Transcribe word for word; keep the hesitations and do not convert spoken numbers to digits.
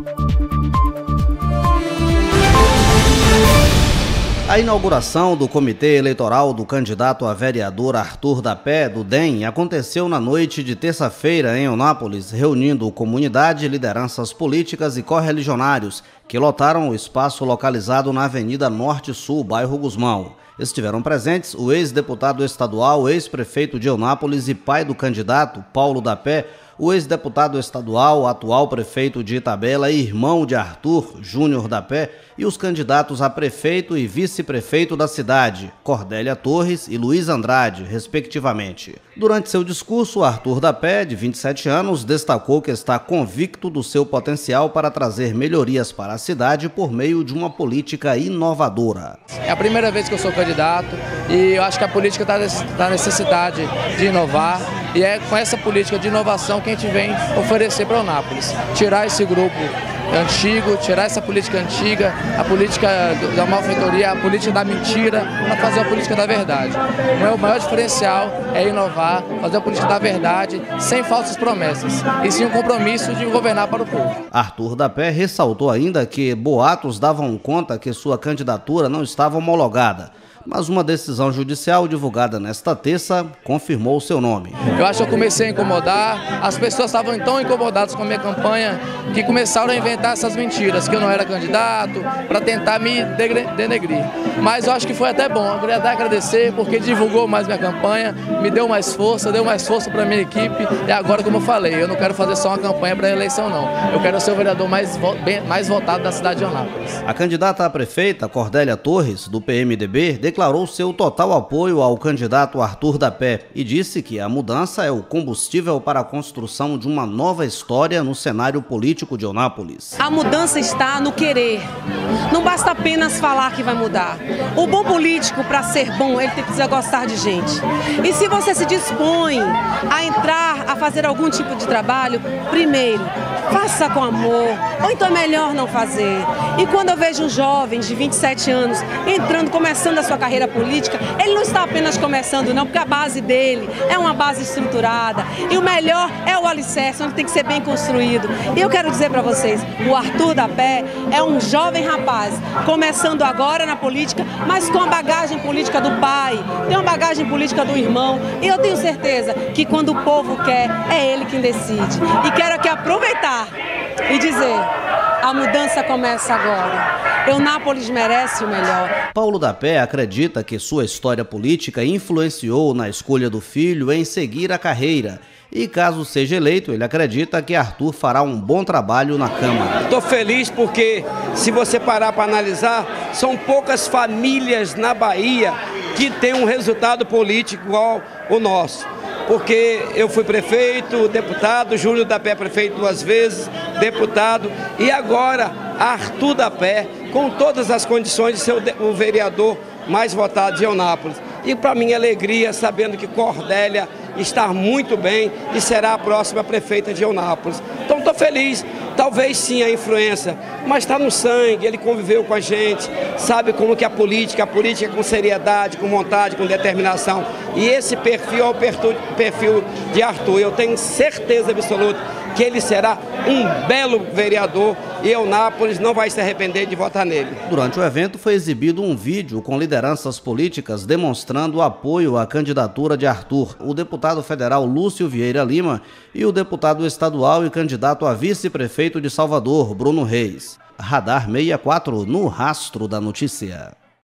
A inauguração do comitê eleitoral do candidato a vereador Arthur da Pé, do D E M, aconteceu na noite de terça-feira em Eunápolis, reunindo comunidade, lideranças políticas e correligionários, que lotaram o espaço localizado na Avenida Norte-Sul, bairro Gusmão. Estiveram presentes o ex-deputado estadual, ex-prefeito de Eunápolis e pai do candidato, Paulo da Pé, o ex-deputado estadual, atual prefeito de Itabela e irmão de Arthur, Júnior da Pé, e os candidatos a prefeito e vice-prefeito da cidade, Cordélia Torres e Luiz Andrade, respectivamente. Durante seu discurso, Arthur da Pé, de vinte e sete anos, destacou que está convicto do seu potencial para trazer melhorias para a cidade por meio de uma política inovadora. É a primeira vez que eu sou candidato e eu acho que a política está na necessidade de inovar, e é com essa política de inovação que a gente vem oferecer para Eunápolis. Tirar esse grupo antigo, tirar essa política antiga, a política da malfeitoria, a política da mentira, para fazer a política da verdade. O maior diferencial é inovar, fazer a política da verdade, sem falsas promessas, e sim um compromisso de governar para o povo. Arthur da Pé ressaltou ainda que boatos davam conta que sua candidatura não estava homologada, mas uma decisão judicial divulgada nesta terça confirmou o seu nome. Eu acho que eu comecei a incomodar, as pessoas estavam tão incomodadas com a minha campanha que começaram a inventar essas mentiras, que eu não era candidato, para tentar me denegrir. Mas eu acho que foi até bom, eu queria até agradecer porque divulgou mais minha campanha, me deu mais força, deu mais força para a minha equipe, e agora, como eu falei, eu não quero fazer só uma campanha para a eleição não, eu quero ser o vereador mais, mais votado da cidade de Eunápolis. A candidata a prefeita, Cordélia Torres, do P M D B, declarou seu total apoio ao candidato Arthur da Pé e disse que a mudança é o combustível para a construção de uma nova história no cenário político de Eunápolis. A mudança está no querer. Não basta apenas falar que vai mudar. O bom político, para ser bom, ele precisa gostar de gente. E se você se dispõe a entrar, a fazer algum tipo de trabalho, primeiro, faça com amor, ou então é melhor não fazer. E quando eu vejo um jovem de vinte e sete anos entrando, começando a sua carreira política, ele não está apenas começando não, porque a base dele é uma base estruturada, e o melhor é o alicerce, onde tem que ser bem construído. E eu quero dizer para vocês, o Arthur da Pé é um jovem rapaz, começando agora na política, mas com a bagagem política do pai, tem uma bagagem política do irmão, e eu tenho certeza que quando o povo quer, é ele quem decide. E quero aqui aproveitar e dizer, a mudança começa agora. Eunápolis merece o melhor. Paulo da Pé acredita que sua história política influenciou na escolha do filho em seguir a carreira. E caso seja eleito, ele acredita que Arthur fará um bom trabalho na Câmara. Estou feliz porque, se você parar para analisar, são poucas famílias na Bahia que têm um resultado político igual o nosso. Porque eu fui prefeito, deputado, Júnior da Pé prefeito duas vezes, deputado, e agora Arthur da Pé, com todas as condições de ser o vereador mais votado de Eunápolis. E para minha alegria, sabendo que Cordélia está muito bem e será a próxima prefeita de Eunápolis. Então estou feliz, talvez sim a influência, mas está no sangue, ele conviveu com a gente, sabe como que a política, a política com seriedade, com vontade, com determinação. E esse perfil é o perfil de Arthur. Eu tenho certeza absoluta que ele será um belo vereador e Eunápolis não vai se arrepender de votar nele. Durante o evento foi exibido um vídeo com lideranças políticas demonstrando apoio à candidatura de Arthur, o deputado federal Lúcio Vieira Lima e o deputado estadual e candidato a vice-prefeito de Salvador, Bruno Reis. Radar sessenta e quatro, no rastro da notícia.